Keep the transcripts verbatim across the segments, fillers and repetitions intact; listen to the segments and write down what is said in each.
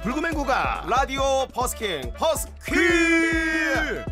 불구맹구가 라디오 버스킹 버스퀸.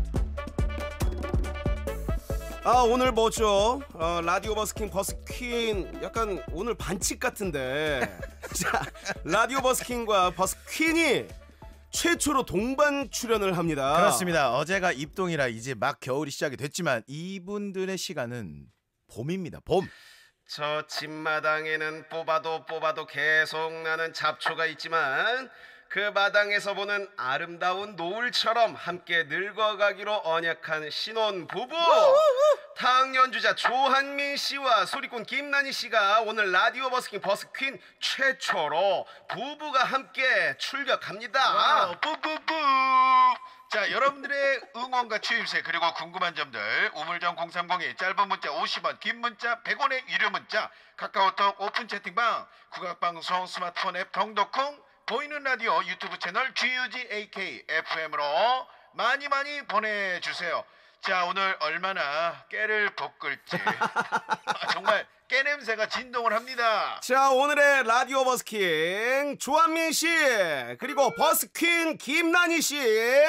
아 오늘 뭐죠? 어, 라디오 버스킹 버스퀸 약간 오늘 반칙 같은데. 자, 라디오 버스킹과 버스퀸이 최초로 동반 출연을 합니다. 그렇습니다. 어제가 입동이라 이제 막 겨울이 시작이 됐지만 이분들의 시간은 봄입니다. 봄. 저 집마당에는 뽑아도 뽑아도 계속 나는 잡초가 있지만 그 마당에서 보는 아름다운 노을처럼 함께 늙어가기로 언약한 신혼 부부 타악 연주자 조한민 씨와 소리꾼 김난희 씨가 오늘 라디오 버스킹 버스퀸 최초로 부부가 함께 출격합니다. 와우, 뿌뿌뿌. 자, 여러분들의 응원과 추임새 그리고 궁금한 점들 우물정 공삼공이 짧은 문자 오십 원, 긴 문자 백 원의 유료 문자, 카카오톡 오픈 채팅방, 국악방송 스마트폰 앱 동덕콩, 보이는 라디오 유튜브 채널 지유지 에이케이 에프엠으로 많이 많이 보내주세요. 자, 오늘 얼마나 깨를 볶을지 정말 깨 냄새가 진동을 합니다. 자, 오늘의 라디오 버스킹 조한민 씨 그리고 버스퀸 김난희 씨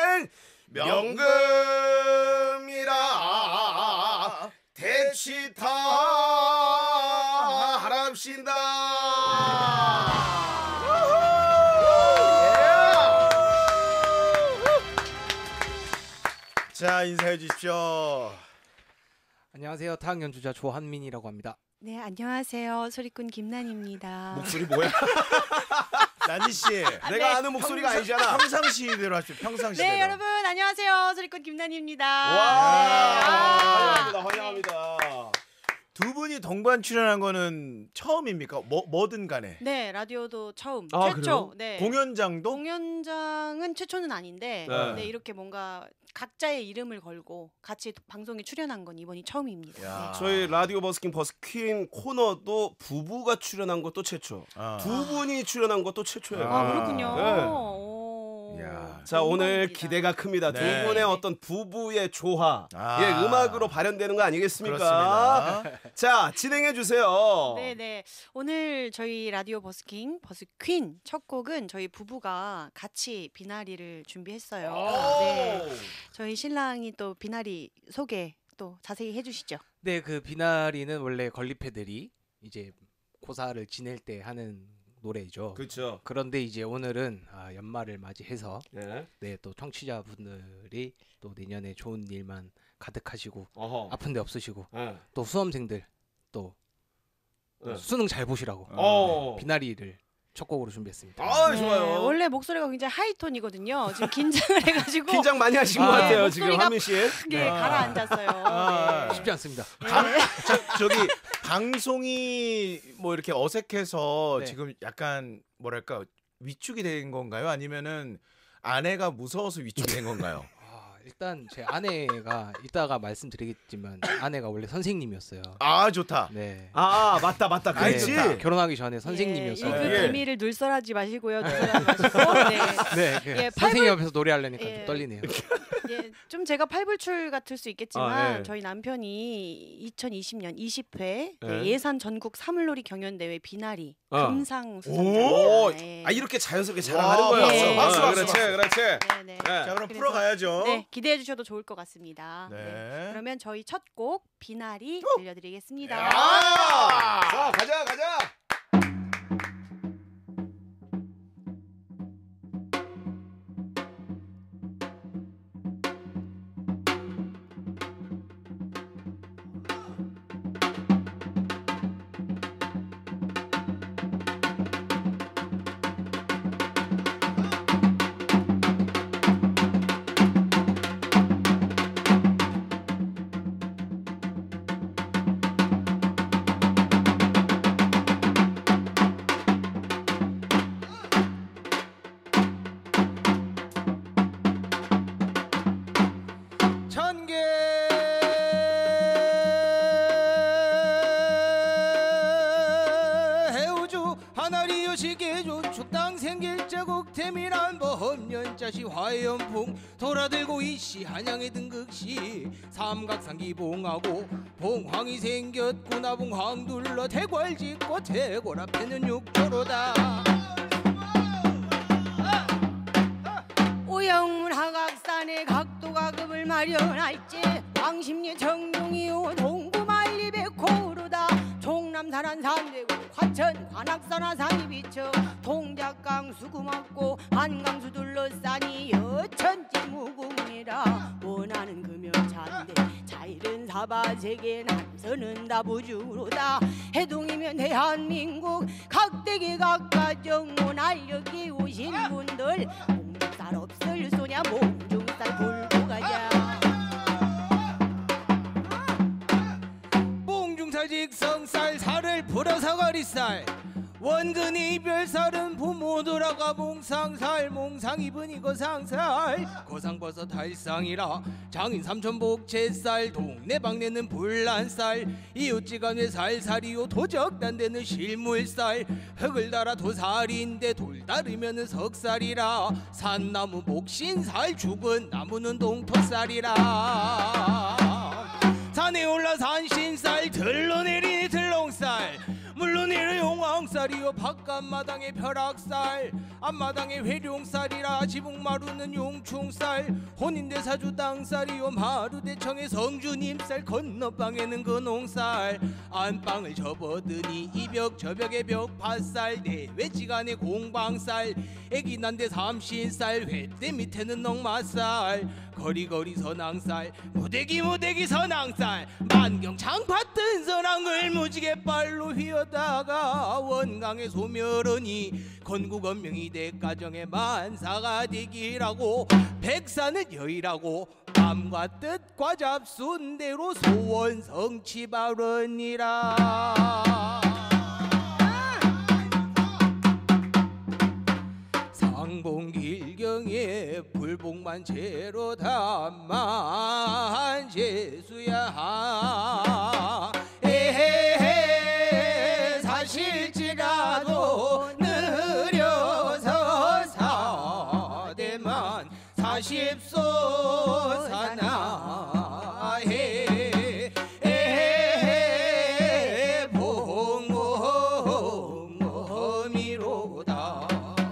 명금이라 대치타 하랍신다. 자, 인사해 주십시오. 안녕하세요. 타악 연주자 조한민이라고 합니다. 네, 안녕하세요. 소리꾼 김난희입니다. 목소리 뭐야? 난희 씨, 내가 아는 목소리가 아니잖아. 평상시대로 하십시오. 평상시대로. 네, 여러분 안녕하세요. 소리꾼 김난희입니다. 와, 네. 아. 환영합니다. 환영합니다. 두 분이 동반 출연한 거는 처음입니까? 뭐 뭐든 간에. 네, 라디오도 처음, 아, 최초. 그래요? 네. 공연장도? 공연장은 최초는 아닌데, 네. 네, 이렇게 뭔가 각자의 이름을 걸고 같이 방송에 출연한 건 이번이 처음입니다. 야. 네. 저희 라디오 버스킹 버스퀸 코너도 부부가 출연한 것도 최초. 아. 두 분이 출연한 것도 최초예요. 아, 그렇군요. 네. 오. 야. 자, 오늘 영광입니다. 기대가 큽니다. 네. 두 분의 어떤 부부의 조화, 아. 예, 음악으로 발현되는 거 아니겠습니까? 그렇습니다. 자, 진행해 주세요. 네네. 오늘 저희 라디오 버스킹 버스퀸 첫 곡은 저희 부부가 같이 비나리를 준비했어요. 네. 저희 신랑이 또 비나리 소개 또 자세히 해주시죠. 네, 그 비나리는 원래 건립회들이 이제 고사를 지낼 때 하는 노래죠. 그렇죠. 그런데 이제 오늘은 아, 연말을 맞이해서 네. 네, 또 청취자분들이 또 내년에 좋은 일만 가득하시고 어허. 아픈 데 없으시고 네. 또 수험생들 또 네. 수능 잘 보시라고 어. 비나리를 첫 곡으로 준비했습니다. 아, 네, 좋아요. 원래 목소리가 굉장히 하이톤이거든요. 지금 긴장을 해가지고 긴장 많이 하신 것 아, 같아요, 네, 지금 목소리가 한민 씨. 크게 네. 가라앉았어요. 아, 네. 쉽지 않습니다. 네. 저, 저기 방송이 뭐 이렇게 어색해서 네. 지금 약간 뭐랄까 위축이 된 건가요? 아니면은 아내가 무서워서 위축이 된 건가요? 아, 일단 제 아내가 이따가 말씀드리겠지만 아내가 원래 선생님이었어요. 아, 좋다. 네. 아, 맞다, 맞다. 아이, 그랬지. 좋다. 결혼하기 전에 예, 선생님이었어요. 일그 예. 비밀을 눌설하지 마시고요. 눌설하지 마시고. 네. 네, 그 예, 선생님 팔불- 옆에서 노래하려니까 예. 좀 떨리네요. 예, 좀 제가 팔불출 같을 수 있겠지만 아, 예. 저희 남편이 이천이십 년 이십 회 예. 네, 예산 전국 사물놀이 경연대회 비나리 어. 금상 오, 수상자입니다. 예. 아, 이렇게 자연스럽게 와, 잘하는 거예요. 네. 박수, 박수, 그렇지, 박수. 그렇지. 네, 네. 네. 자, 그럼 그래서- 풀어가야죠. 네, 기대해 주셔도 좋을 것 같습니다. 네. 네. 그러면 저희 첫 곡 비나리 들려드리겠습니다. 아! 자, 가자, 가자. 천개 해우주 하나리요 시계주 축당 생길 자국 태미란 보험연자시 화연풍 돌아들고 이씨 한양의 등극시 삼각산 기봉하고 봉황이 생겼구나 봉황 둘러 대궐 짓고 대궐 앞에는 육조로다. 수영문 하각산에 각도가급을 마련할지 왕십리 정동이요 동구만리 백호로다 종남 산한 삼대구 화천 관악산 하산이 비쳐 동작강 수구맞고 한강수 둘러싸니 여천지 무궁이라 원하는 금연차인데 자일은 사바세계 남서는 다부주로다 해동이면 대한민국 각대기 각가정문 알려기 오신 분들 몽중살 없을 소냐 몽중살 불고 가자 몽중살 직성살 살을 풀어서 거리살 원근 이별살은 부모 돌아가 몽상살 몽상 입은 거상살 거상버섯 달상이라 장인 삼천 복채살 동네 방네는 불란살 이웃지간에 살살이요 도적단대는 실물살 흙을 달아 도살인데 돌 따르면은 석살이라 산나무 목신살 죽은 나무는 동토살이라 산에 올라 산신살 들러 내리니 들렁살 물론 이르 용왕살이요 바깥마당에 벼락살 앞마당에 회룡살이라 지붕마루는 용충살 혼인대사주 땅살이요 마루대청에 성주님살 건너방에는 근홍살 안방을 접어드니 이벽 저벽에 벽파살 내외지간에 공방살 애기 난데 삼신살 회대 밑에는 넉마살 거리거리 선앙살 무대기 무대기 선앙살 만경 장파 뜬 선앙을 무지개 발로 휘어다가 원강에 소멸하니 건국원명이 대가정의 만사가 되기라고 백사는 여의라고 마음과 뜻과 잡순 대로 소원 성취 발언이라 상봉길경에 불복만 채로 담만 제수야 에헤헤 사실지라도 느려서 사대만 사십소 사나해 에헤헤 봉어미로다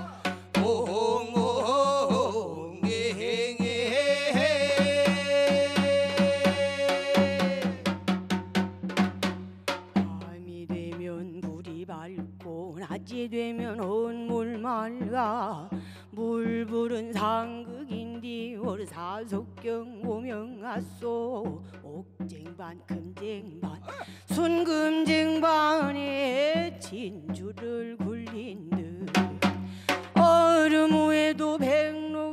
밤이 되면 불이 밝고 낮이 되면 온물 맑아 물 부른 상극인디 월사석경 오명하소 옥쟁반 금쟁반 순금쟁반에 진주를 굴린 듯 얼음 위에도 백로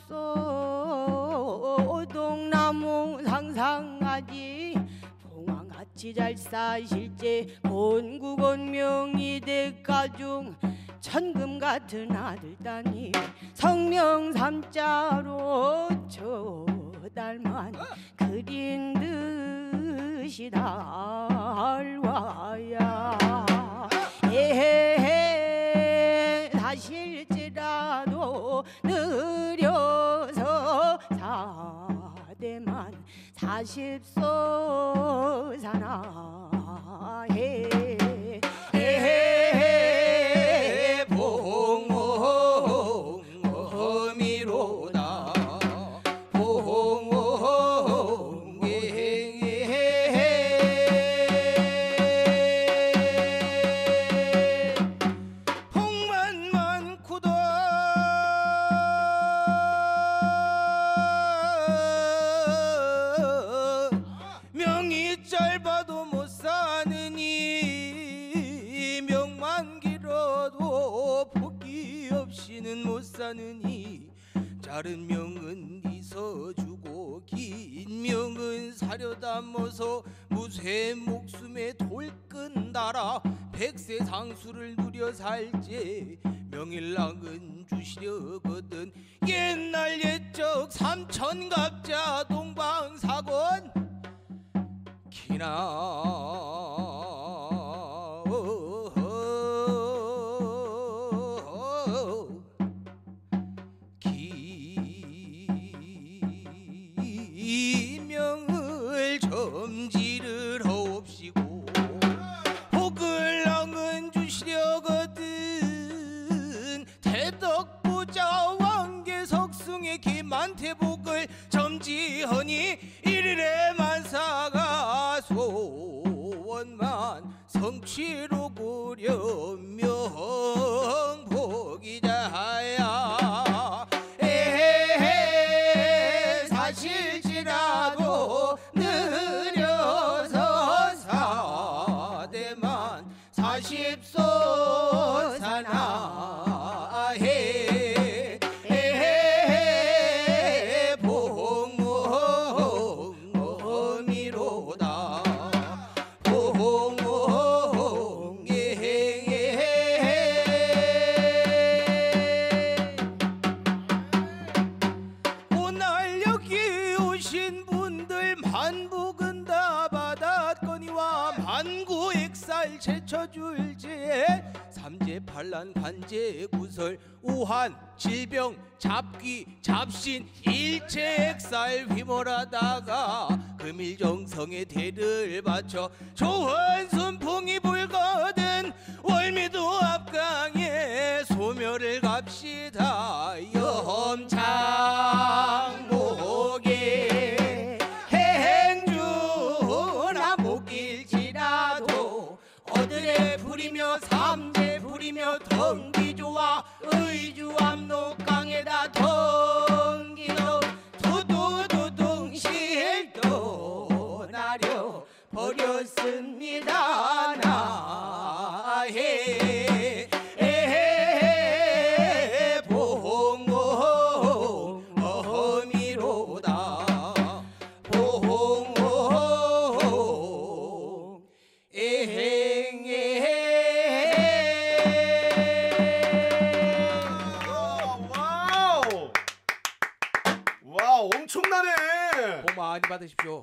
갔소 동나무 상상하지 봉황같이 잘 사실제 건국원명이 대가중 천금 같은 아들 따니 성명 삼자로 저달만 그린 듯이 달와야 에헤헤 사실지라도 느려서 사대만 사십소 사나해 에헤헤 봉어미로다 봉어미헤헤 복만 많고도 명이 짧아도 못 사느니 명만 길어도 복이 없이는 못 사느니 짧은 명은 있어주고 긴 명은 사려 담아서 무쇠 목숨에 돌끈 달아 백세 상수를 누려 살제 명일랑은 주시려거든 옛날 옛적 삼천갑자 동방사건 기나 기명을 점지를 하옵시고 복을 낭은 주시려거든 대덕부자 왕계석승의 길 멸치로 구려 명복이자야 에헤 사실지라도 느려서 사대만 사십소 사나해 에헤 복무미로다 오늘 여기 오신 분들 만복은 다 받았거니와 만구액살 제쳐줄제 삼재 반란 관제 구설 우한 질병 잡귀 잡신 일체액살 휘몰아다가 금일정성의 대를 바쳐 좋은 순풍이 불거든 월미도 앞강에 소멸을 갑시다 염창목에 행주나 목일지라도 어들에 부리며 삼재 부리며 덩기조와 의주 압록강에다 덩기너 두두두둥실 떠나려 버렸습니다 나해 에헤 봉어미로다 봉어 에행에 와우. 와, 엄청나네. 복 많이 받으십시오.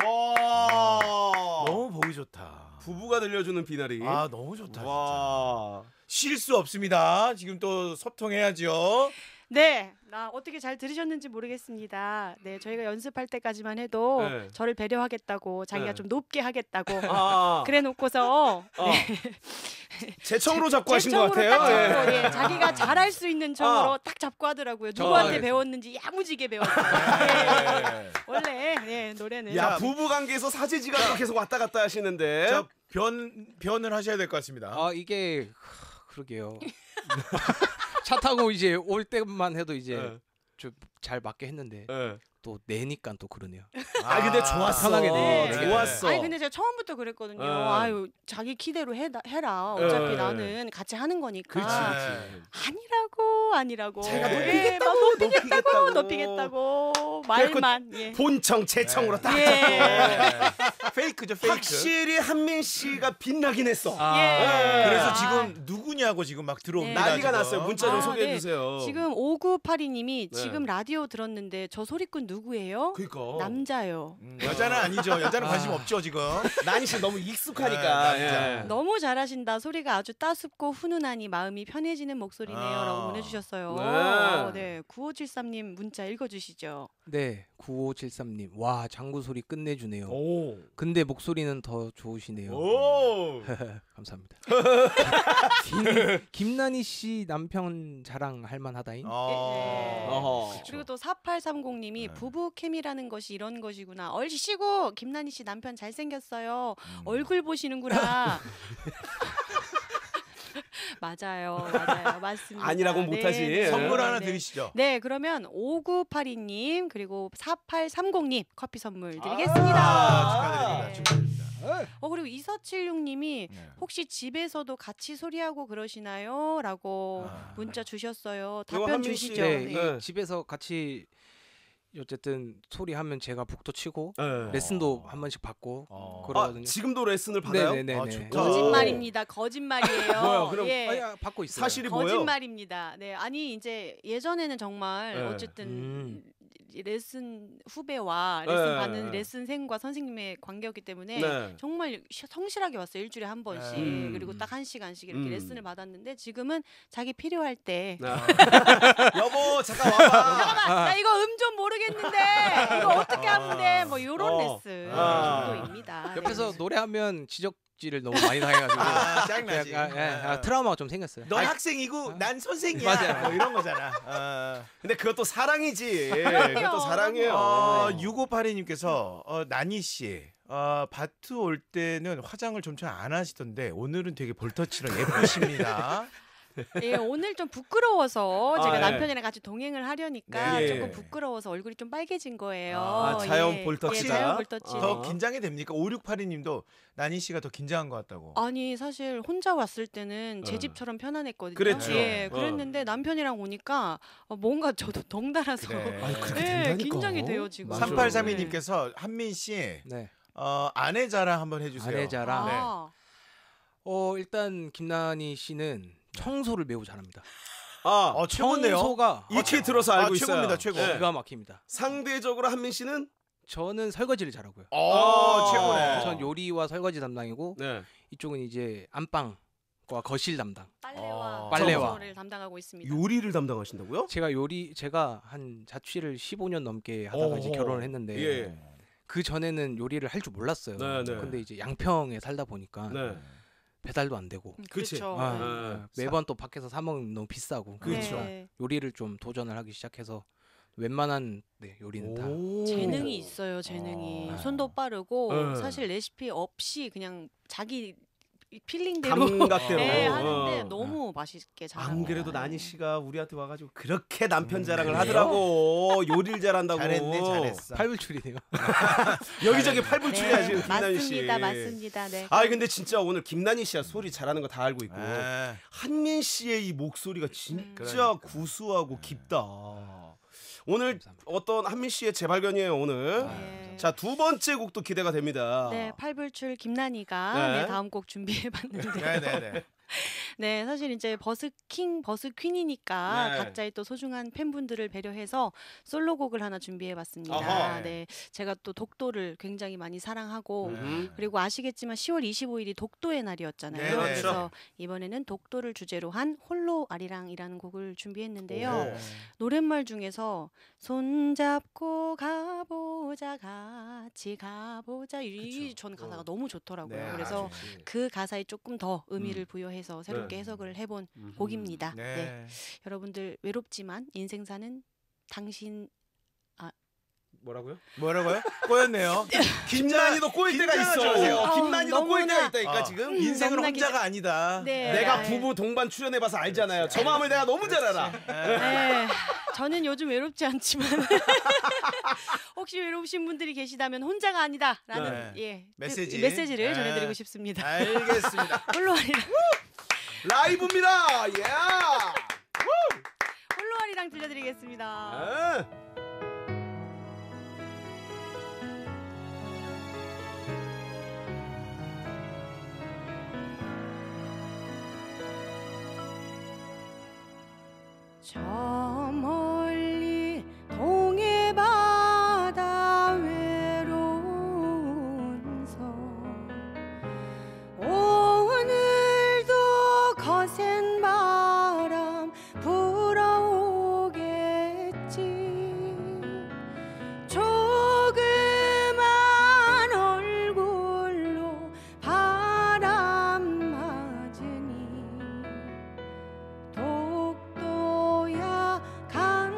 와. 너무 보기 좋다. 부부가 들려주는 비나리. 아 너무 좋다. 와. 쉴 수 없습니다. 지금 또 소통해야죠. 네, 나 어떻게 잘 들으셨는지 모르겠습니다. 네, 저희가 연습할 때까지만 해도 네. 저를 배려하겠다고 자기가 네. 좀 높게 하겠다고 아. 그래 놓고서 어. 제청으로 잡고 하신 것 제 같아요. 청으로 딱 예. 잡고, 예, 자기가 잘할 수 있는 청으로 아. 딱 잡고 하더라고요. 누구한테 아, 배웠는지 야무지게 배웠어요. 네. 원래 네, 노래는 야, 부부 관계에서 사제지가 계속 왔다 갔다 하시는데. 자, 변 변을 하셔야 될 것 같습니다. 아 이게 하, 그러게요. 차 타고 이제 올 때만 해도 이제 예. 좀 잘 맞게 했는데 예. 또 내니까 또 그러네요. 아, 근데 좋았어. 편하게 내. 네. 좋았어. 아니 근데 제가 처음부터 그랬거든요. 예. 아유 자기 키대로 해, 해라. 어차피 예. 나는 같이 하는 거니까. 그렇지, 아. 그렇지. 아니라고 아니라고. 제가 예, 막 높이겠다고, 높이겠다고 말만. 예. 본청, 제청으로 딱 예. 잡고. 네. 페이크죠, 페이크. 확실히 한민 씨가 빛나긴 했어. 아, 예. 그래서 아. 지금 누구냐고 지금 막 들어옵니다. 네. 난리가 지금. 났어요. 문자 좀 아, 소개해 네. 주세요. 지금 오구팔이 님이 네. 지금 라디오 들었는데 저 소리꾼 누구예요? 그러니까 남자요. 음, 여자는 아니죠. 여자는 관심 아. 없죠 지금. 난이 씨 너무 익숙하니까. 네, 예. 남자. 너무 잘하신다. 소리가 아주 따숩고 훈훈하니 마음이 편해지는 목소리네요라고 아. 보내주셨어요. 네. 어, 네, 구오칠삼 님 문자 읽어주시죠. 네, 구오칠삼 님. 와, 장구 소리 끝내주네요. 오. 근데 목소리는 더 좋으시네요. 오. 감사합니다. 김, 김난희 씨 남편 자랑 할 만하다잉. 어. 어허. 그리고 또 사팔삼공 님이 네. 부부 케미라는 것이 이런 것이구나. 얼씨구 김난희 씨 남편 잘생겼어요. 음. 얼굴 보시는구나. 맞아요, 맞아요, 맞습니다. 아니라고는 못하지. 네, 선물 네, 하나 네. 드리시죠. 네, 그러면 오구팔이 님 그리고 사팔삼공 님 커피 선물 드리겠습니다. 아, 네. 축하드립니다. 축하드립니다. 어 그리고 이사칠육 님이 네. 혹시 집에서도 같이 소리하고 그러시나요? 라고 아. 문자 주셨어요. 이거 답변 한민 씨, 주시죠. 네, 네. 이 네. 집에서 같이 어쨌든 소리하면 제가 북도 치고 네. 레슨도 한 번씩 받고 어. 아, 그러거든요. 지금도 레슨을 받아요? 네네네. 아, 좋다. 거짓말입니다. 거짓말이에요. 뭐야, 그럼- 예. 아, 야, 받고 있어요. 사실이 뭐예요? 거짓말입니다. 네, 아니 이제 예전에는 정말 네. 어쨌든 음. 이 레슨 후배와 레슨 네. 받는 레슨생과 선생님의 관계였기 때문에 네. 정말 시- 성실하게 왔어요. 일주일에 한 번씩. 음. 그리고 딱 한 시간씩 이렇게 음. 레슨을 받았는데 지금은 자기 필요할 때 아. 여보 잠깐 와봐. 잠깐만 나 이거 음 좀 모르겠는데 이거 어떻게 하면 돼? 뭐 요런 어. 레슨 아. 정도입니다. 옆에서 네. 노래하면 지적질을 너무 많이 당해가지고 아, 짜증나지. 약간, 예, 아. 아, 트라우마가 좀 생겼어요. 넌 학생이고 난 선생이야. 맞아요. 뭐 이런 거잖아. 아. 근데 그것도 사랑이지. 그것도 사랑이에요. 어, 육오팔이 님께서 어, 나니 씨 어, 바트 올 때는 화장을 좀 잘 안 하시던데 오늘은 되게 볼터치로 예쁘십니다. 예, 오늘 좀 부끄러워서 아, 제가 예. 남편이랑 같이 동행을 하려니까 네. 조금 부끄러워서 얼굴이 좀 빨개진 거예요. 아, 자연 예. 볼터치다. 예, 자연 볼터치. 어. 더 긴장이 됩니까? 오육팔이 님도 나니 씨가 더 긴장한 것 같다고. 아니 사실 혼자 왔을 때는 제 어. 집처럼 편안했거든요. 그랬죠. 예, 어. 그랬는데 남편이랑 오니까 어, 뭔가 저도 덩달아서 그래. 아니, 그렇게 예, 된다니까. 긴장이 돼요 지금. 맞아. 삼팔삼이 네. 님께서 한민 씨 네. 어, 아내 자랑 한번 해주세요. 아내 자랑. 네. 아, 어 일단 김나니 씨는 청소를 매우 잘합니다. 아, 어, 최고네요. 청소가 익히 들어서 알고 아, 있어요. 최고입니다, 최고. 네. 기가 막힙니다. 상대적으로 한민 씨는 저는 설거지를 잘하고요. 어, 최고네. 전 요리와 설거지 담당이고 네. 이쪽은 이제 안방과 거실 담당. 빨래와 어. 빨래와. 청소를 담당하고 있습니다. 요리를 담당하신다고요? 제가 요리 제가 한 자취를 십오 년 넘게 하다가 이제 어허. 결혼을 했는데 예. 그 전에는 요리를 할 줄 몰랐어요. 네, 네. 근데 이제 양평에 살다 보니까 네. 배달도 안 되고 음, 그치. 그렇죠. 아, 네. 네. 매번 또 밖에서 사 먹으면 너무 비싸고 그렇죠. 네. 요리를 좀 도전을 하기 시작해서 웬만한 네, 요리는 다 오. 재능이 있어요, 재능이. 아. 손도 빠르고 네. 사실 레시피 없이 그냥 자기 필링대로 감각대로. 네, 어. 하는데 너무 맛있게 잘하고. 안 그래도 나니 씨가 우리한테 와가지고 그렇게 남편 음, 자랑을 그래요? 하더라고. 요리를 잘한다고. 잘했네, 잘했어. 팔불출이네요. 여기저기 팔불출이야 네, 지금 김나니 씨. 맞습니다, 맞습니다. 네. 아 근데 진짜 오늘 김나니 씨가 소리 잘하는 거 다 알고 있고 아, 한민 씨의 이 목소리가 진짜 그러니까. 구수하고 깊다. 오늘 감사합니다. 어떤 한민 씨의 재발견이에요 오늘. 네. 자 두 번째 곡도 기대가 됩니다. 네, 팔불출 김난이가 네. 네, 다음 곡 준비해봤는데 네네네. 네, 사실 이제 버스킹, 버스퀸이니까 네. 각자의 또 소중한 팬분들을 배려해서 솔로곡을 하나 준비해봤습니다. 아하. 네, 제가 또 독도를 굉장히 많이 사랑하고 음. 그리고 아시겠지만 시월 이십오일이 독도의 날이었잖아요. 네, 네. 그래서 이번에는 독도를 주제로 한 홀로 아리랑이라는 곡을 준비했는데요. 오. 노랫말 중에서 손잡고 가보자 같이 가보자 이 그쵸. 전 가사가 어. 너무 좋더라고요. 네, 그래서 아주. 그 가사에 조금 더 의미를 부여해서 새롭게 네. 해석을 해본 음. 곡입니다. 네. 네. 여러분들 외롭지만 인생사는 당신 뭐라고요? 뭐라고요? 꼬였네요. 김난이도 꼬일 때가 있어. 긴장하지 마세요. 김난이도 어, 꼬일 때가 너무나. 있다니까 어. 지금. 인생은 너무나 혼자가 긴장- 아니다. 네. 내가 네. 부부 동반 출연해봐서 알잖아요. 저 마음을 내가 너무 잘 알아. 네, 저는 요즘 외롭지 않지만 혹시 외로우신 분들이 계시다면 혼자가 아니다라는 네. 예 메시지. 그 메시지를 네. 전해드리고 싶습니다. 알겠습니다. 홀로아리랑 라이브입니다. 예. 홀로아리랑 들려드리겠습니다. 아. 저 멀리 동해 바다 외로운 섬 오늘도 거센 바람 불어오겠지 조그만 얼굴로 바람 맞으니 독도야 강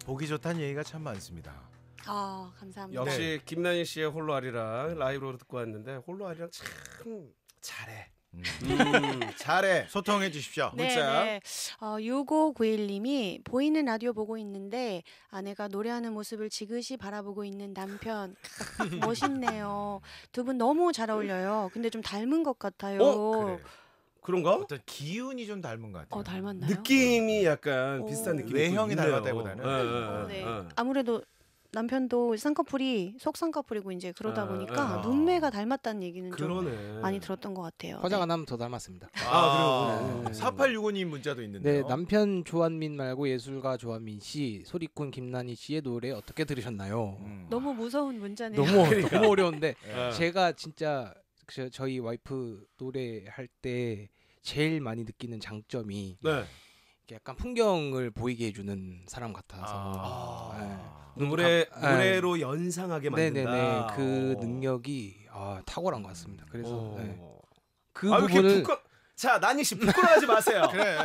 보기 좋다는 얘기가 참 많습니다. 아 감사합니다. 역시 네. 김난희 씨의 홀로 아리랑 라이브로 듣고 왔는데 홀로 아리랑 참 잘해. 음. 음, 잘해. 소통해 주십시오. 네, 문자. 네. 어, 육오구일님이 보이는 라디오 보고 있는데 아내가 노래하는 모습을 지그시 바라보고 있는 남편 멋있네요. 두 분 너무 잘 어울려요. 근데 좀 닮은 것 같아요. 어? 그래. 그런가? 어떤 기운이 좀 닮은 것 같아요. 어, 닮았나요? 느낌이 약간 오. 비슷한 느낌이 외형이 또 있네요. 닮았다기보다는. 어, 어, 어, 어, 네. 어. 아무래도 남편도 쌍꺼풀이 속쌍꺼풀이고 이제 그러다 아, 보니까 아. 눈매가 닮았다는 얘기는 좀 그러네. 많이 들었던 것 같아요. 화장 네. 안 하면 더 닮았습니다. 아, 그래요? 사팔육오님 문자도 있는데요. 네, 남편 조한민 말고 예술가 조한민 씨, 소리꾼 김난희 씨의 노래 어떻게 들으셨나요? 음. 너무 무서운 문자네요. 너무 그러니까. 너무 어려운데 어. 제가 진짜 저, 저희 와이프 노래할 때 제일 많이 느끼는 장점이 네. 이렇게 약간 풍경을 보이게 해주는 사람 같아서 아. 네. 노래 감- 노래로 연상하게 만든다. 네네네 그 어. 능력이 아, 탁월한 것 같습니다. 그래서 어. 네. 그 아, 이렇게 부분을 부끄... 자, 난희 씨 부끄러워하지 마세요. 그래.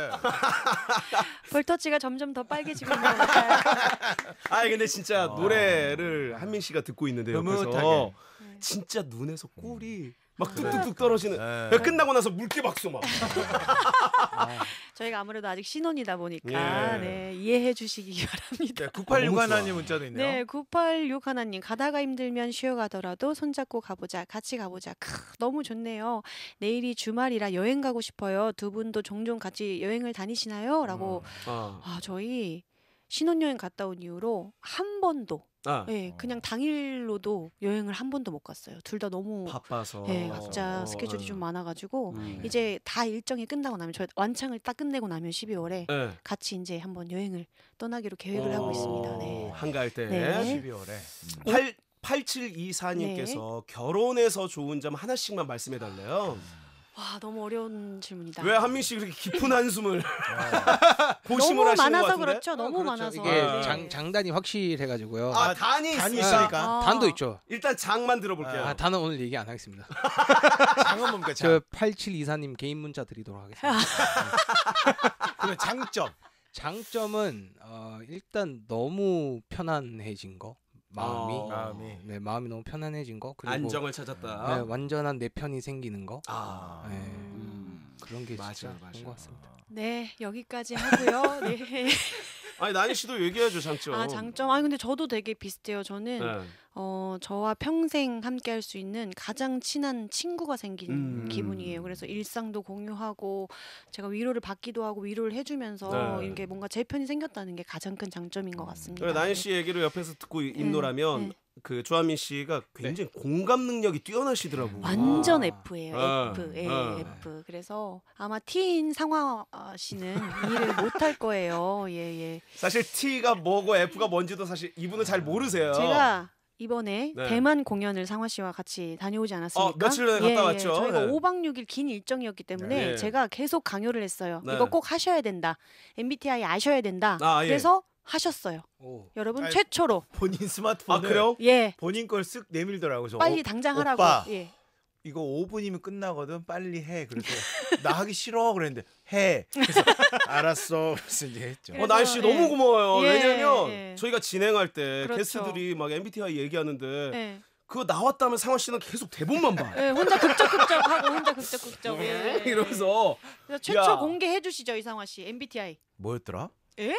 볼터치가 점점 더 빨개지고 있는 것 같아요. 아, 근데 진짜 어. 노래를 한민 씨가 듣고 있는데 옆에서 흐뭇하게. 진짜 눈에서 꿀이 막 뚝뚝뚝 떨어지는. 네. 끝나고 나서 물개 박수 막. 아, 저희가 아무래도 아직 신혼이다 보니까 예. 네, 이해해 주시기 바랍니다. 네, 구팔육 너무 좋아. 하나님 문자도 있네요. 네, 구팔육 하나님 가다가 힘들면 쉬어가더라도 손잡고 가보자, 같이 가보자. 크, 너무 좋네요. 내일이 주말이라 여행 가고 싶어요. 두 분도 종종 같이 여행을 다니시나요? 라고 아. 아 저희 신혼여행 갔다 온 이후로 한 번도 아. 네, 그냥 당일로도 여행을 한 번도 못 갔어요. 둘 다 너무 바빠서. 네, 각자 어, 스케줄이 어. 좀 많아가지고 음. 이제 다 일정이 끝나고 나면 저 완창을 딱 끝내고 나면 십이월에 네. 같이 이제 한번 여행을 떠나기로 계획을 어. 하고 있습니다. 네. 한가할 때. 네. 십이월에. 음. 팔 팔칠이사님께서 네. 결혼해서 좋은 점 하나씩만 말씀해 달래요. 와 너무 어려운 질문이다. 왜 한민 씨 그렇게 깊은 한숨을 어. 고심을 너무 하시는 것 많아서 같은데? 그렇죠. 너무 그렇죠. 많아서. 이게 네. 장, 장단이 확실해가지고요. 아, 단이 단이 있으니까. 있으니까. 아. 단도 있죠. 일단 장만 들어볼게요. 아, 단은 오늘 얘기 안 하겠습니다. 장은 뭡니까? 장. 저 팔칠이사님 개인 문자 드리도록 하겠습니다. 그러면 장점. 장점은 어, 일단 너무 편안해진 거 마음이 어. 마음이. 네 마음이 너무 편안해진 거 그리고 안정을 찾았다. 네, 완전한 내 편이 생기는 거 아. 네, 음. 그런 게 맞아, 진짜 맞아. 좋은 것 같습니다. 네 여기까지 하고요. 네. 아니 나니 씨도 얘기해줘 장점. 아 장점. 아 근데 저도 되게 비슷해요. 저는 네. 어 저와 평생 함께할 수 있는 가장 친한 친구가 생긴 음. 기분이에요. 그래서 일상도 공유하고 제가 위로를 받기도 하고 위로를 해주면서 네. 이렇게 뭔가 제 편이 생겼다는 게 가장 큰 장점인 것 같습니다. 그래 나니 씨 얘기를 옆에서 듣고 입노라면 네. 그 조한민 씨가 굉장히 공감 능력이 뛰어나시더라고. 완전 아. F예요. 아. F. 예, 아. F. 그래서 아마 T인 상화 씨는 이해를 못할 거예요. 예, 예. 사실 T가 뭐고 F가 뭔지도 사실 이분은 잘 모르세요. 제가 이번에 네. 대만 공연을 상화 씨와 같이 다녀오지 않았습니까? 어, 며칠 전에 갔다 왔죠. 저희가 네. 오 박 육 일 긴 일정이었기 때문에 네. 제가 계속 강요를 했어요. 네. 이거 꼭 하셔야 된다. 엠비티아이 아셔야 된다. 아, 예. 그래서 하셨어요. 오. 여러분 아니, 최초로. 본인 아 스마트폰을 그래요? 예. 본인 걸 쓱 내밀더라고. 저 빨리 어, 당장 하라고. 오빠. 예. 이거 오 분이면 끝나거든. 빨리 해. 그래서 나 하기 싫어 그랬는데 해. 그래서 알았어. 그래서 이제 했죠. 그래서, 어, 나니 씨 예. 너무 고마워요. 예, 왜냐면 예. 저희가 진행할 때 그렇죠. 게스트들이 막 엠비티아이 얘기하는데 예. 그거 나왔다면 상화 씨는 계속 대본만 봐. 예, 혼자 극적극적하고 혼자 극적극적. 예. 이러면서 그래서 최초 야. 공개해 주시죠 이상화 씨 엠비티아이. 뭐였더라? 에?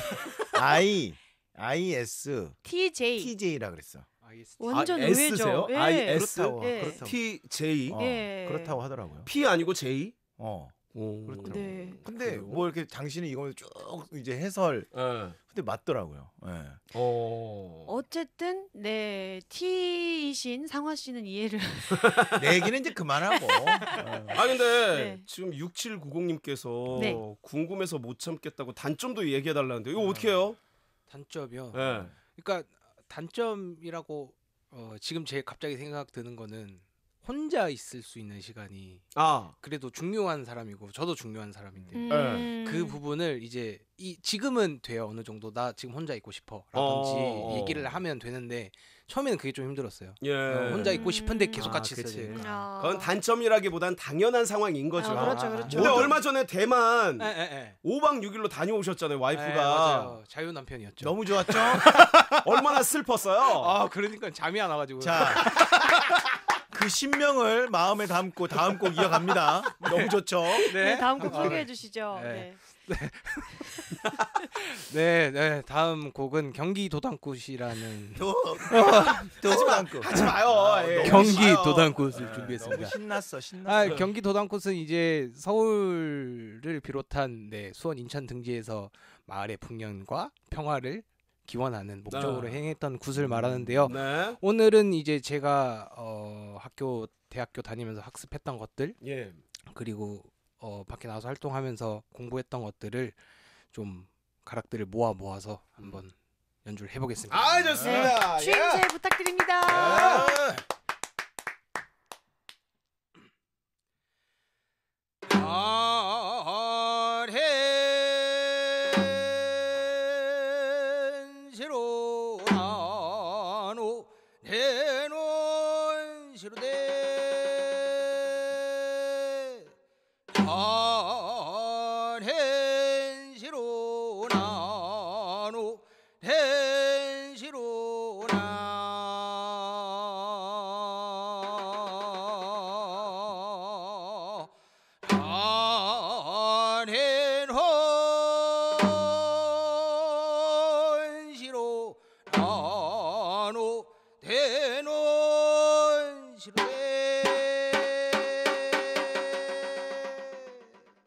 I I S 티제이. TJ라 그랬어. 알겠습니다. 완전 아, 의외죠. S세요? 예. I S? 그렇다고. 예. 그렇다고. T J 어, 예. 그렇다고 하더라고요. P 아니고 J. 어. 오. 그렇더라고요. 네. 근데 그래요? 뭐 이렇게 당신이 이걸 쭉 이제 해설. 예. 근데 맞더라고요. 예. 어. 어쨌든 네 T이신 상화 씨는 이해를. 내 얘기는 이제 그만하고. 어. 아 근데 네. 지금 육칠구공님께서 네. 궁금해서 못 참겠다고 단점도 얘기해 달라는데 이거 어떻게 해요? 단점이요. 예. 그러니까 단점이라고 어, 지금 제 갑자기 생각 드는 거는 혼자 있을 수 있는 시간이 아, 그래도 중요한 사람이고 저도 중요한 사람인데 음. 그 부분을 이제 이 지금은 돼요. 어느 정도 나 지금 혼자 있고 싶어라든지 어, 어. 얘기를 하면 되는데 처음에는 그게 좀 힘들었어요. 예. 어, 혼자 있고 싶은데 계속 아, 같이 그치. 있어야 되니까. 아. 그건 단점이라기보단 당연한 상황인 거죠. 아, 그렇죠, 그렇죠. 근데 얼마 전에 대만 에, 에, 에. 오 박 육 일로 다녀오셨잖아요, 와이프가. 에, 맞아요. 자유 남편이었죠. 너무 좋았죠? 얼마나 슬펐어요. 아 그러니까 잠이 안 와가지고. 자, 그 신명을 마음에 담고 다음 곡 이어갑니다. 너무 좋죠? 네, 다음 곡 아, 소개해 주시죠. 네. 네. 네, 네. 다음 곡은 경기 도당굿이라는 또, 또 하지 않고. 하지 마요. 예. 너무 경기 신나요. 도당굿을 너무 준비했습니다. 신났어, 신났어. 아, 경기 도당굿은 이제 서울을 비롯한 네, 수원, 인천 등지에서 마을의 풍년과 평화를 기원하는 목적으로 네. 행했던 굿을 말하는데요. 네. 오늘은 이제 제가 어, 학교, 대학교 다니면서 학습했던 것들 예. 그리고 어, 밖에 나가서 활동하면서 공부했던 것들을 좀 가락들을 모아 모아서 한번 연주를 해보겠습니다. 아, 좋습니다. 네. 추임새 부탁드립니다. 아. 아렌시로 나노 대논시로 대 아렌시로 나노 렌시로 나 안해헌시로 나노 대논시로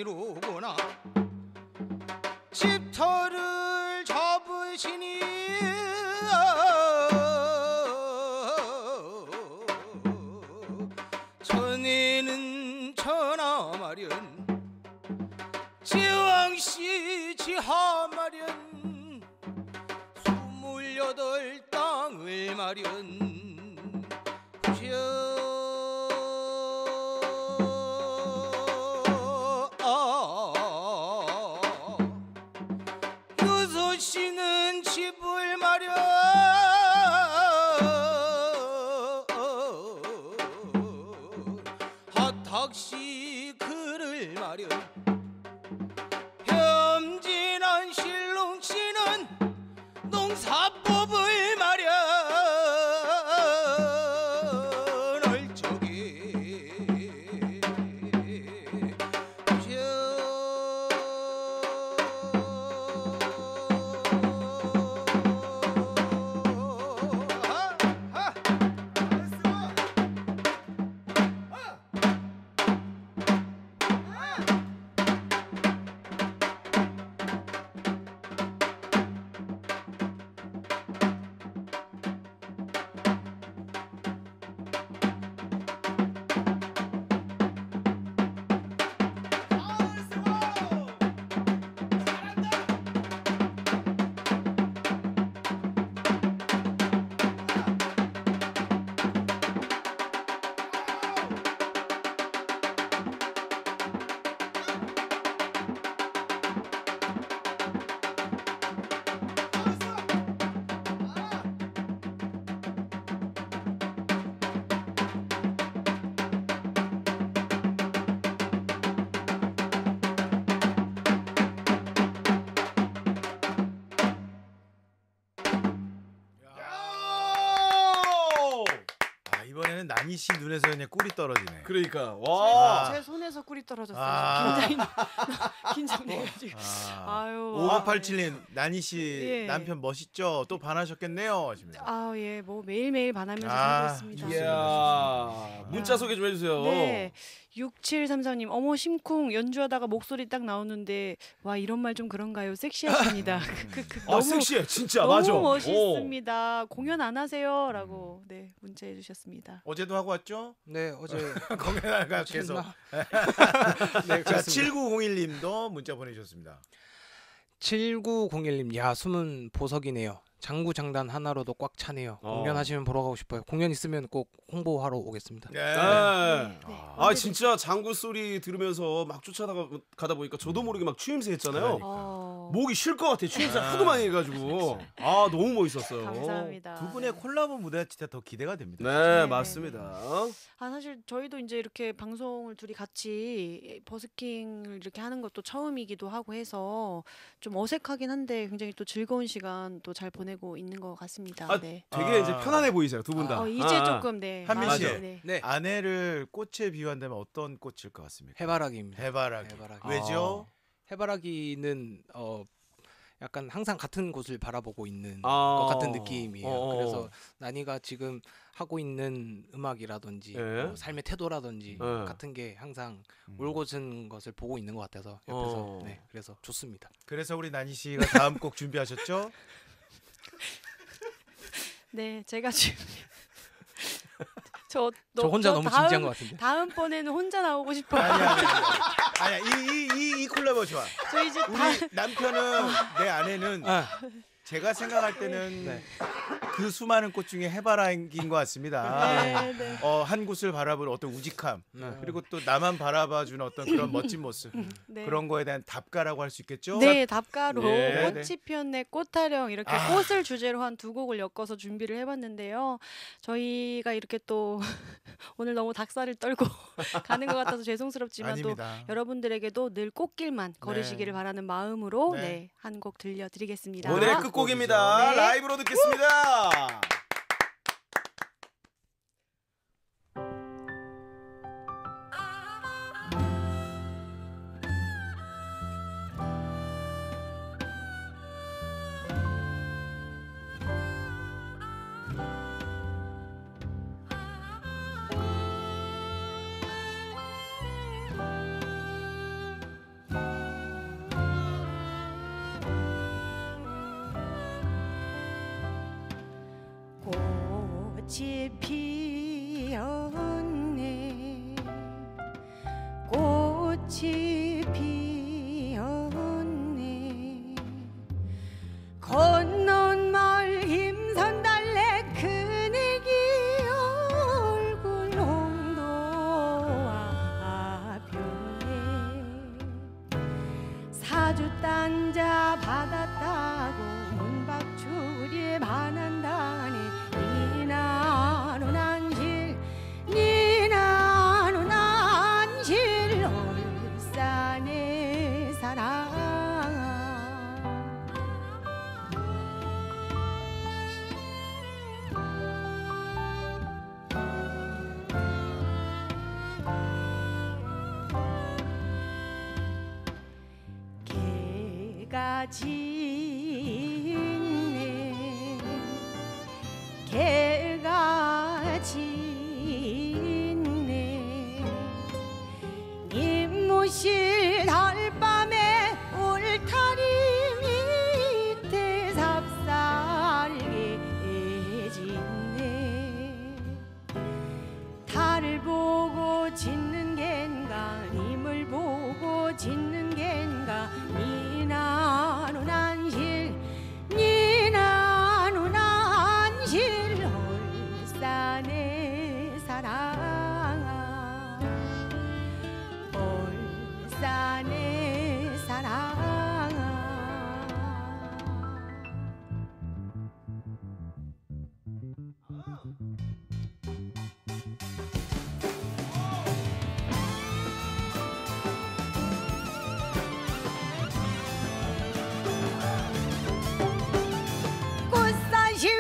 이루구나. 집터를 접으시니 전에는 전하 마련, 제왕씨 지하 마련, 스물여덟 땅을 마련. 유소씨는 집을 마련, 하탁씨 글을 마련, 혐진한 신롱씨는 농사법을 마련. 나니 씨 눈에서 그냥 꿀이 떨어지네. 그러니까 와. 제, 제 손에서 꿀이 떨어졌어요. 아. 굉장히 긴장돼가지고. 아. 아유. 오구팔칠님 나니 씨 예. 남편 멋있죠? 또 반하셨겠네요. 하십니다. 아, 예, 뭐 매일매일 반하면서 아, 살고 있습니다. 이야. 문자 소개 좀 해주세요. 네. 육칠삼삼님 어머 심쿵 연주하다가 목소리 딱 나오는데 와 이런 말 좀 그런가요? 섹시하십니다. 그, 그, 아 섹시해 진짜 너무 맞아. 멋있습니다. 공연 안 하세요?라고 네 문자해 주셨습니다. 어제도 하고 왔죠? 네, 어제 공연하가 계속. 했나? 자 네, 그렇습니다. 칠구공일님도 문자 보내주셨습니다. 칠구공일님, 야 숨은 보석이네요. 장구 장단 하나로도 꽉 차네요. 어. 공연하시면 보러 가고 싶어요. 공연 있으면 꼭 홍보하러 오겠습니다. 네. 네. 네. 아 진짜 장구 소리 들으면서 막 쫓아가다 가다 보니까 저도 모르게 막 추임새 했잖아요. 어, 목이 쉴 것 같아. 추임새 아. 하도 많이 해가지고 아 너무 멋있었어요. 감사합니다. 두 분의 네. 콜라보 무대가 진짜 더 기대가 됩니다. 네, 네, 맞습니다. 아 사실 저희도 이제 이렇게 방송을 둘이 같이 버스킹을 이렇게 하는 것도 처음이기도 하고 해서 좀 어색하긴 한데 굉장히 또 즐거운 시간 또 잘 보내고 있는 것 같습니다. 아, 네. 되게 아. 이제 편안해 보이세요 두 분 다. 어, 이제 아, 조금 네. 한민 마음이- 씨. 네. 네, 아내를 꽃에 비유한다면 어떤 꽃일 것 같습니까? 해바라기입니다. 해바라기. 해바라기. 왜죠? 해바라기는 어 약간 항상 같은 곳을 바라보고 있는 아. 것 같은 느낌이에요. 어. 그래서 나니가 지금 하고 있는 음악이라든지 예. 뭐 삶의 태도라든지 예. 같은 게 항상 음. 올곧은 것을 보고 있는 것 같아서 옆에서 어. 네, 그래서 좋습니다. 그래서 우리 나니 씨가 다음 곡 준비하셨죠? 네, 제가 지금 저, 저 혼자 너무 다음, 진지한 것 같은데. 다음 번에는 혼자 나오고 싶어요. 아니야, 아니야. 아니야. 이이 이 이 콜라보 좋아. 저 이제 우리 다 남편은 내 아내는 아, 제가 생각할 때는 네. 그 수많은 꽃 중에 해바라기인 것 같습니다. 네, 네. 어, 한 곳을 바라보는 어떤 우직함 네. 그리고 또 나만 바라봐주는 어떤 그런 멋진 모습 네. 그런 거에 대한 답가라고 할 수 있겠죠? 네, 답가로 네, 꽃이 피었네 꽃타령 이렇게 아. 꽃을 주제로 한 두 곡을 엮어서 준비를 해봤는데요. 저희가 이렇게 또 오늘 너무 닭살을 떨고 가는 것 같아서 죄송스럽지만 또 아닙니다. 여러분들에게도 늘 꽃길만 걸으시기를 바라는 마음으로 네. 네, 한 곡 들려드리겠습니다. 오늘의 끝곡입니다. 네. 라이브로 듣겠습니다. 꽃이 피었네 꽃이 피었네 건넌 마을 힘선달래 그네기 얼굴 홍도와 변해 사주 딴자 받았다고 문박줄이 반한다니 니나노 난실 니나노 난실 울산의 사랑 개가 짖네 개가 짖네 임무실 달밤에 울타리 밑에 삽살개 짖네 달을 보고 짖는 겐가 님을 보고 짖는 겐가 니나노 난실 니나노 난실 울산의 사랑아 울산의 사랑아 꽃 사시오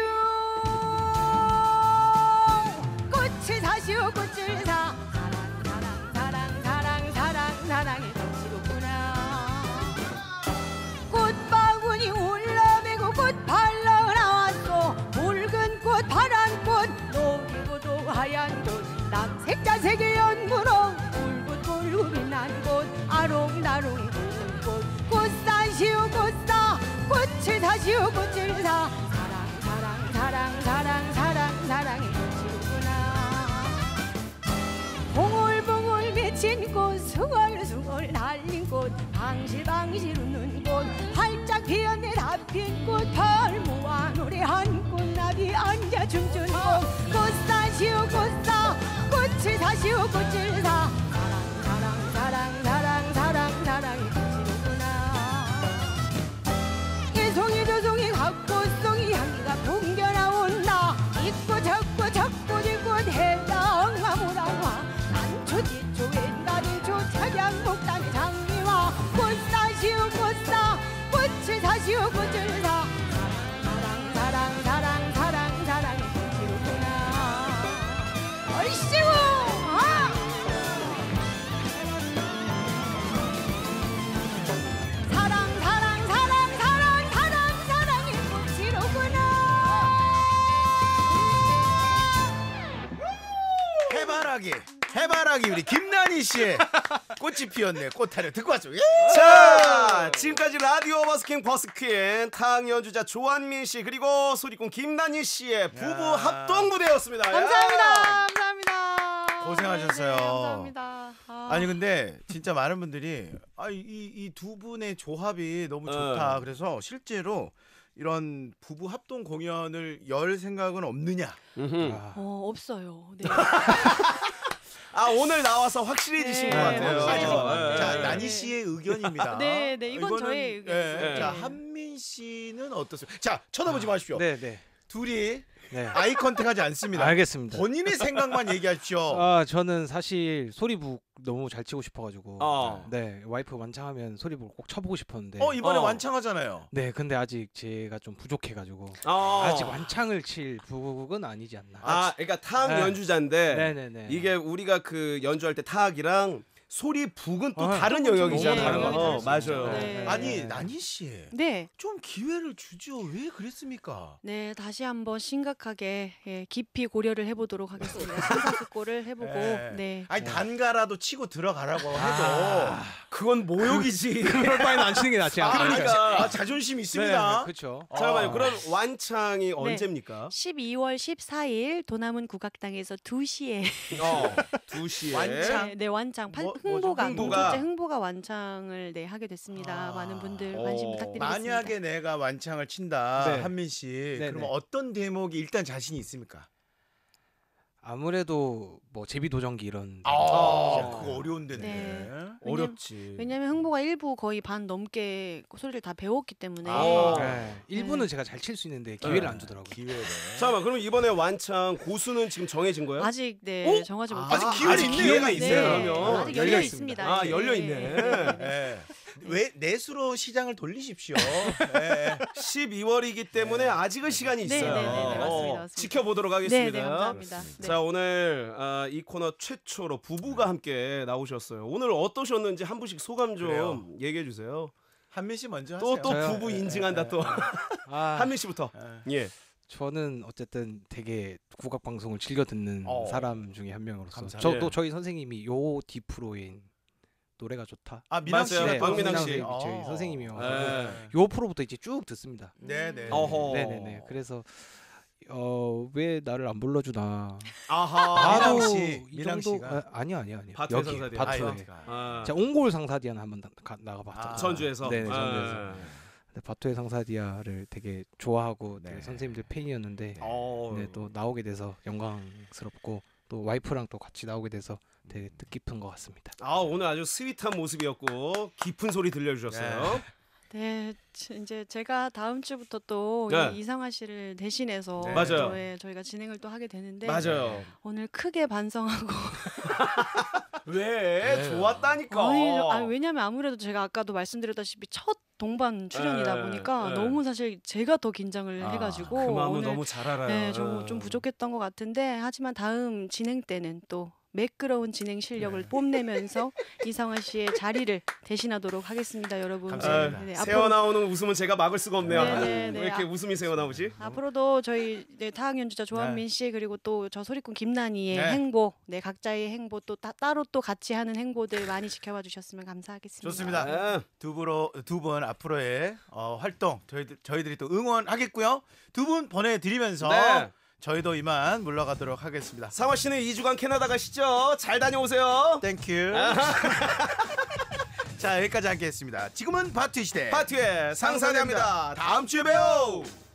꽃을 사시오 꽃을 사 사랑 사랑 사랑 사랑 사랑의 꽃이로구나 꽃바구니 올라매고 꽃 발라 나왔소 붉은 꽃 파란 꽃 녹이고도 하얀 꽃 남색 자색의 연분홍 울긋불긋 빛난 꽃 아롱다롱이 붉은 꽃 꽃 사시오 꽃사 꽃을 사시오 꽃을 사 사랑 사랑 사랑 사랑 사랑 사랑의 꽃이로구나 봉울봉울 맺힌 꽃 수월수월 달린 꽃 방실방실 웃는 꽃 활짝 피었네 다핀 꽃 펄 모아 노래한 꽃나비 앉아 춤춘 꽃 꽃 사시오 꽃사 꽃을 사시오 꽃을 사 사랑 사랑 사랑 사랑 사랑 사랑의 꽃이로구나 이송이 저송이 각꽃송이 향기가 풍겨 나온다 이꽃 저꽃 저꽃 이꽃 해당화 모랑화 난초 지초 왼다리초 차량 목단 장미와 꽃 사시오 꽃사 꽃을 사시오 꽃을 사 사랑 사랑 사랑 사랑 사랑의 꽃이로구나 얼씨구 아! 사랑 사랑 사랑 사랑 사랑 사랑의 꽃이로구나 해바라기 해바라기 우리 김난희 씨의 꽃이 피었네 꽃하려 듣고 왔죠. 예! 자, 지금까지 라디오 버스킹 버스퀸 탕 연주자 조한민 씨 그리고 소리꾼 김난희 씨의 부부 야. 합동 무대였습니다. 야. 감사합니다 감사합니다 고생하셨어요. 네, 네, 감사합니다 아. 아니 근데 진짜 많은 분들이 아, 이 이 두 분의 조합이 너무 좋다. 어. 그래서 실제로 이런 부부 합동 공연을 열 생각은 없느냐? 음흠. 아, 어 없어요 네. 아 오늘 나와서 확실해지신 네, 것 같아요. 확실해진 것 자 같아요. 네. 난희 씨의 의견입니다. 네, 네, 이건 이거는, 저의 의견이고요. 예, 자 네. 한민 씨는 어떻습니까? 자 쳐다보지 마십시오. 네, 네, 둘이 네. 아이 컨택하지 않습니다. 알겠습니다. 본인의 생각만 얘기하십시오. 아, 저는 사실 소리북 너무 잘 치고 싶어가지고, 어. 네, 와이프 완창하면 소리북 꼭 쳐보고 싶었는데, 어 이번에 어. 완창하잖아요. 네, 근데 아직 제가 좀 부족해가지고 어. 아직 완창을 칠 북은 아니지 않나. 아, 그러니까 탕 네. 연주자인데 네네네. 이게 우리가 그 연주할 때 타악이랑 소리 북은 또 아, 다른 또 영역이잖아요. 다른 거 어, 다를 수 맞아요. 있죠. 네. 아니 난희 씨, 네. 좀 기회를 주죠. 왜 그랬습니까? 네, 다시 한번 심각하게 예, 깊이 고려를 해보도록 하겠습니다. 심사숙고를 해보고 예. 네. 아니 단가라도 치고 들어가라고 해도 아, 그건 모욕이지. 그럴 바에는 안 치는 게 낫지 아, 않습니까? 그러니까. 아, 자존심 있습니다. 그렇죠. 잠깐만요. 아. 그럼 완창이 언제입니까? 십이월 십사일 도남은 국악당에서 두 시에 어, 두 시에. 완창? 네, 네, 완창 판, 뭐- 뭐죠? 흥보가 흥보가. 동쪽제 흥보가 완창을 네 하게 됐습니다. 아. 많은 분들 관심 어. 부탁드리겠습니다. 만약에 내가 완창을 친다, 네. 한민 씨. 네, 그럼 네. 어떤 대목이 일단 자신이 있습니까? 아무래도 뭐 제비도전기 이런. 아, 어. 그거 어려운 데인데. 네. 어렵지. 왜냐면 흥보가 일부 거의 반 넘게 소리를 다 배웠기 때문에 아. 네. 일부는 제가 잘 칠 수 있는데 기회를 안 주더라고요. 기회를. 잠깐만, 그럼 이번에 완창 고수는 지금 정해진 거예요? 아직 네 어? 정하지 아, 못했어요. 아직 기회는 아직 있네요. 기회가 네. 있어요. 그러면 아직 열려 열려 있습니다. 있습니다. 아, 열려 있네. 예. 왜 내수로 시장을 돌리십시오. 예. 십이월이기 때문에 아직은 시간이 네, 있어요. 네, 네, 네, 맞습니다, 어, 맞습니다. 지켜보도록 네, 하겠습니다. 네, 감사합니다. 네. 자, 오늘 아, 이 코너 최초로 부부가 함께 나오셨어요. 오늘 어떠셨는지 한 분씩 소감 좀 그래요. 얘기해 주세요. 한민 씨 먼저 또 하세요. 또 저요? 부부 예, 인증한다 예, 또. 아, 한민 씨부터. 예. 예. 저는 어쨌든 되게 국악 방송을 즐겨 듣는 어. 사람 중에 한 명으로서 감사합니다. 저도 저희 선생님이 요 디프로인 노래가 좋다. 아 민학 씨가 맞아요. 또 박민학 씨. 선생님. 저희 어. 선생님이요. 네. 요 프로부터 이제 쭉 듣습니다. 네, 네. 어허. 네네네. 그래서 어, 왜 나를 안 불러주나. 아하. 민항 나도 씨, 이 민항 정도 씨가. 아, 아니요 아니요 아니요. 바투의 여기 상사디아. 바투에. 아, 여기가. 아, 제가 옹골 상사디아는 한번 나- 가- 나가봤죠. 아. 전주에서. 네, 네, 전주에서. 아. 근데 바투의 상사디아를 되게 좋아하고 네. 되게 선생님들 팬이었는데 어. 네, 또 나오게 돼서 영광스럽고 또 와이프랑 또 같이 나오게 돼서 되게 뜻깊은 것 같습니다. 아, 오늘 아주 스윗한 모습이었고 깊은 소리 들려주셨어요. 네, 지- 이제 제가 다음 주부터 또 네. 이 이상화 씨를 대신해서 네. 맞아요. 또, 예, 저희가 진행을 또 하게 되는데 맞아요. 오늘 크게 반성하고 왜? 네. 좋았다니까. 아니, 저- 아니, 왜냐면 아무래도 제가 아까도 말씀드렸다시피 첫 동반 출연이다 네, 보니까 네. 너무 사실 제가 더 긴장을 아, 해가지고 그 마음은 오늘 너무 잘 알아요. 네, 좀, 좀 부족했던 것 같은데 하지만 다음 진행 때는 또 매끄러운 진행 실력을 네. 뽐내면서 이상화 씨의 자리를 대신하도록 하겠습니다, 여러분. 감사합니다. 네, 네, 새어 앞으로, 나오는 웃음은 제가 막을 수가 없네요. 네, 네, 네. 왜 이렇게 웃음이 새어 나오지? 앞으로도 저희 네, 타악 연주자 조한민 네. 씨 그리고 또 저 소리꾼 김난희의 네. 행보, 네 각자의 행보 또 따, 따로 또 같이 하는 행보들 많이 지켜봐 주셨으면 감사하겠습니다. 좋습니다. 아, 두 분으로 두 분 앞으로의 어, 활동 저희들 저희들이 또 응원하겠고요. 두 분 보내드리면서 네. 저희도 이만 물러가도록 하겠습니다. 상화 씨는 이 주간 캐나다 가시죠. 잘 다녀오세요. 땡큐. 자 여기까지 함께했습니다. 지금은 바트 시대. 파티의 상사대합니다. 다음 주에 봬요.